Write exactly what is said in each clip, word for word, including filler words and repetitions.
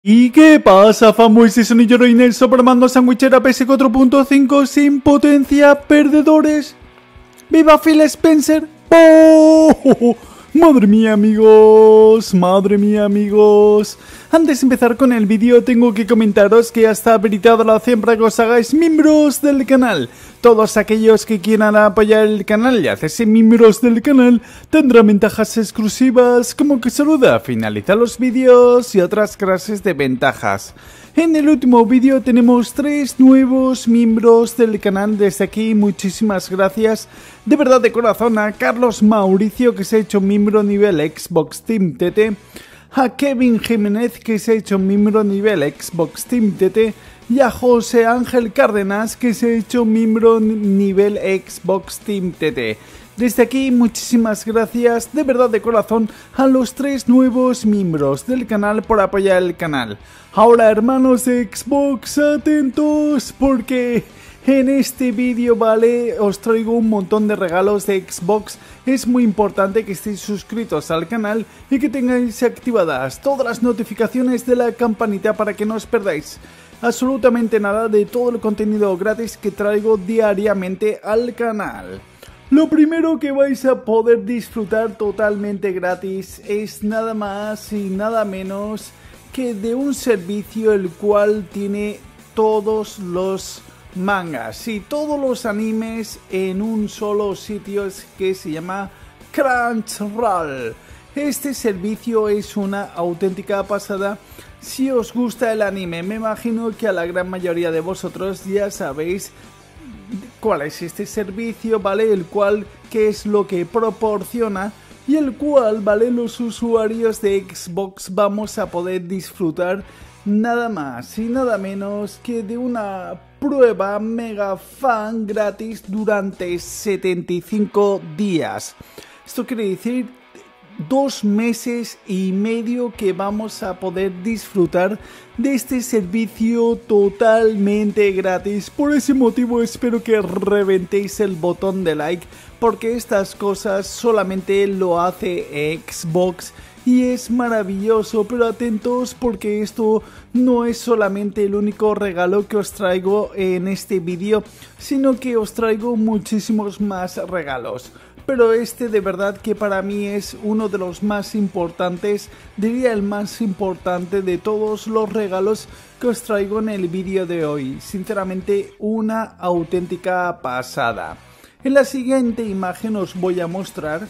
¿Y qué pasa, fanboys de Sonic Reiner Supermando Sandwichera P S cuatro punto cinco sin potencia, perdedores? ¡Viva Phil Spencer! ¡Oh! ¡Madre mía, amigos! ¡Madre mía, amigos! Antes de empezar con el vídeo tengo que comentaros que ya está habilitada la opción para que os hagáis miembros del canal. Todos aquellos que quieran apoyar el canal y hacerse miembros del canal tendrán ventajas exclusivas como que saluda, finalizar los vídeos y otras clases de ventajas. En el último vídeo tenemos tres nuevos miembros del canal. Desde aquí muchísimas gracias de verdad de corazón a Carlos Mauricio, que se ha hecho miembro nivel Xbox Team T T, a Kevin Jiménez, que se ha hecho miembro nivel Xbox Team T T, y a José Ángel Cárdenas, que se ha hecho miembro nivel Xbox Team T T. Desde aquí muchísimas gracias de verdad de corazón a los tres nuevos miembros del canal por apoyar el canal. Ahora, hermanos de Xbox, atentos porque en este vídeo, vale, os traigo un montón de regalos de Xbox. Es muy importante que estéis suscritos al canal y que tengáis activadas todas las notificaciones de la campanita para que no os perdáis absolutamente nada de todo el contenido gratis que traigo diariamente al canal. Lo primero que vais a poder disfrutar totalmente gratis es nada más y nada menos que de un servicio el cual tiene todos los mangas y todos los animes en un solo sitio, que se llama Crunchyroll. Este servicio es una auténtica pasada. Si os gusta el anime, me imagino que a la gran mayoría de vosotros ya sabéis cuál es este servicio, ¿vale? El cual, qué es lo que proporciona y el cual, ¿vale? Los usuarios de Xbox vamos a poder disfrutar nada más y nada menos que de una prueba mega fan gratis durante setenta y cinco días. Esto quiere decir dos meses y medio que vamos a poder disfrutar de este servicio totalmente gratis. Por ese motivo espero que reventéis el botón de like, porque estas cosas solamente lo hace Xbox y es maravilloso. Pero atentos, porque esto no es solamente el único regalo que os traigo en este vídeo, sino que os traigo muchísimos más regalos. Pero este de verdad que para mí es uno de los más importantes, diría el más importante de todos los regalos que os traigo en el vídeo de hoy. Sinceramente, una auténtica pasada. En la siguiente imagen os voy a mostrar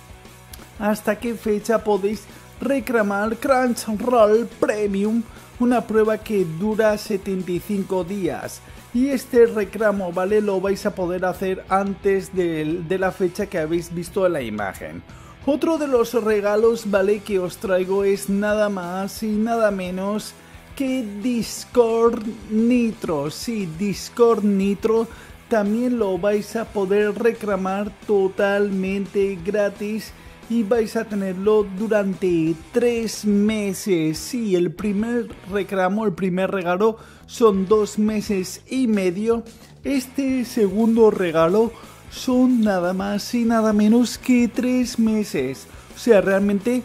hasta qué fecha podéis reclamar Crunchyroll Premium, una prueba que dura setenta y cinco días. Y este reclamo, ¿vale? Lo vais a poder hacer antes de, de la fecha que habéis visto en la imagen. Otro de los regalos, ¿vale? Que os traigo es nada más y nada menos que Discord Nitro. Sí, Discord Nitro también lo vais a poder reclamar totalmente gratis. Y vais a tenerlo durante tres meses. Sí, el primer reclamo, el primer regalo son dos meses y medio. Este segundo regalo son nada más y nada menos que tres meses. O sea, realmente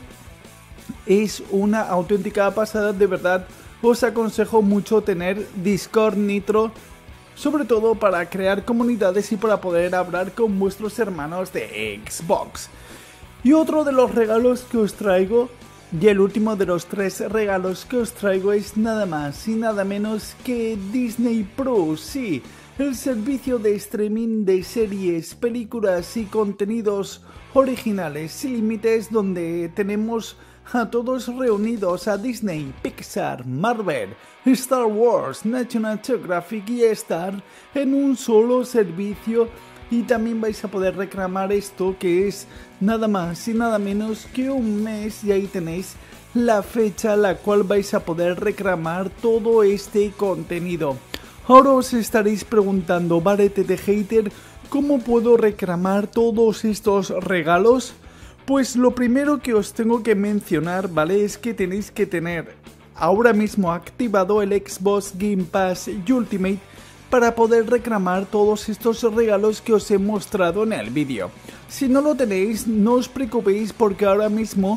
es una auténtica pasada. De verdad, os aconsejo mucho tener Discord Nitro, sobre todo para crear comunidades y para poder hablar con vuestros hermanos de Xbox. Y otro de los regalos que os traigo, y el último de los tres regalos que os traigo, es nada más y nada menos que Disney Plus. Sí, el servicio de streaming de series, películas y contenidos originales sin límites, donde tenemos a todos reunidos, a Disney, Pixar, Marvel, Star Wars, National Geographic y Star en un solo servicio. Y también vais a poder reclamar esto, que es nada más y nada menos que un mes, y ahí tenéis la fecha a la cual vais a poder reclamar todo este contenido. Ahora os estaréis preguntando, vale, T T Hater, ¿cómo puedo reclamar todos estos regalos? Pues lo primero que os tengo que mencionar, vale, es que tenéis que tener ahora mismo activado el Xbox Game Pass Ultimate para poder reclamar todos estos regalos que os he mostrado en el vídeo. Si no lo tenéis, no os preocupéis, porque ahora mismo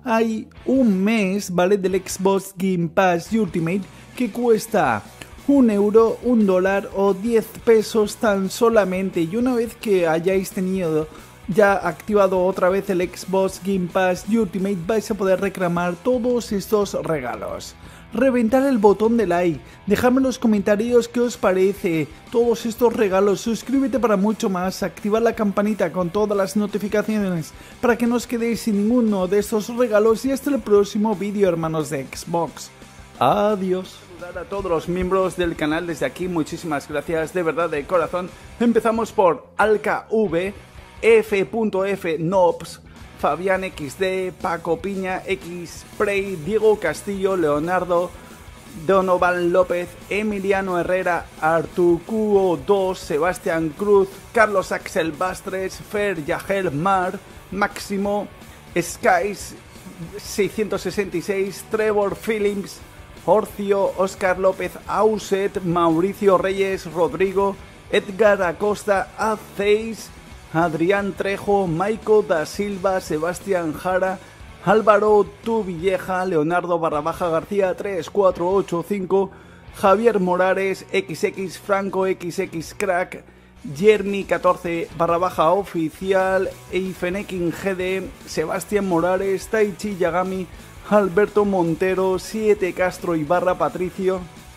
hay un mes, ¿vale?, del Xbox Game Pass Ultimate que cuesta un euro, un dólar o diez pesos tan solamente. Y una vez que hayáis tenido ya activado otra vez el Xbox Game Pass Ultimate, vais a poder reclamar todos estos regalos. Reventar el botón de like, dejadme en los comentarios qué os parece todos estos regalos, suscríbete para mucho más, activar la campanita con todas las notificaciones para que no os quedéis sin ninguno de estos regalos y hasta el próximo vídeo, hermanos de Xbox. Adiós. A todos los miembros del canal desde aquí, muchísimas gracias de verdad de corazón. Empezamos por Alca V, F F Nobs, Fabián equis de, Paco Piña, X Prey, Diego Castillo, Leonardo, Donovan López, Emiliano Herrera, Artucuo dos, Sebastián Cruz, Carlos Axel Bastres, Fer Yagel Mar, Máximo, Skies seiscientos sesenta y seis, Trevor Phillips, Orcio, Oscar López Auset, Mauricio Reyes, Rodrigo, Edgar Acosta, Aceis, Adrián Trejo, Maico da Silva, Sebastián Jara, Álvaro Tuvilleja, Leonardo barra baja García tres cuatro ocho cinco, Javier Morales, equis equis, Franco equis equis Crack, Jeremy catorce barra baja oficial, Eifenekin G D, Sebastián Morales, Taichi Yagami, Alberto Montero, siete Castro Ibarra Patricio,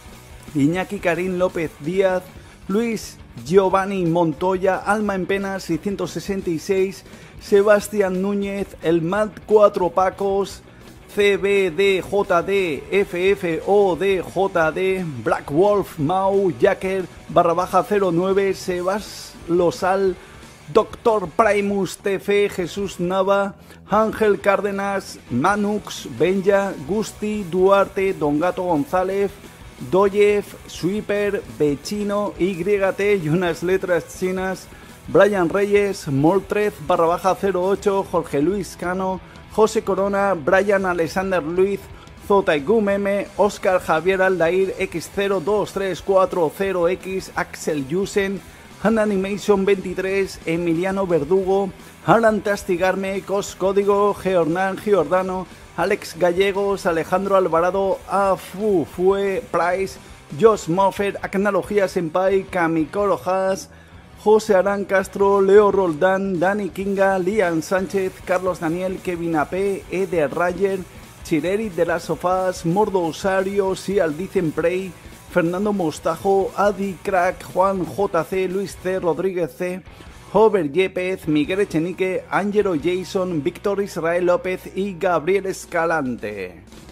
Iñaki Karim López Díaz, Luis Giovanni Montoya, Alma en Pena seiscientos sesenta y seis, Sebastián Núñez, El Mad cuatro Pacos, C B D J D, F F O D J D, Black Wolf, Mau, Jacker, barra baja cero nueve, Sebas Losal, Doctor Primus T F, Jesús Nava, Ángel Cárdenas, Manux, Benja, Gusti, Duarte, Don Gato González, Doyev, Sweeper, Bechino, Y T y unas letras chinas, Brian Reyes, Moltrez, barra baja cero ocho, Jorge Luis Cano, José Corona, Brian Alexander Luis, Zotaigum M, Oscar Javier Aldair, X cero dos tres cuatro cero X, Axel Yusen, Animation veintitrés, Emiliano Verdugo, Alan Tastigarme, Cos Código, Geornan Giordano, Alex Gallegos, Alejandro Alvarado, Afu Fue, Price, Josh Moffett, Acnología Senpai, Kamikoro Haas, José Arán Castro, Leo Roldán, Dani Kinga, Lian Sánchez, Carlos Daniel, Kevin A P, Eder Rayer, Chireri de las Sofás, Mordo Usario, Sial Dicen Prey, Fernando Mostajo, Adi Crack, Juan J C, Luis C, Rodríguez C, Hover Yepez, Miguel Echenique, Ángelo Jason, Víctor Israel López y Gabriel Escalante.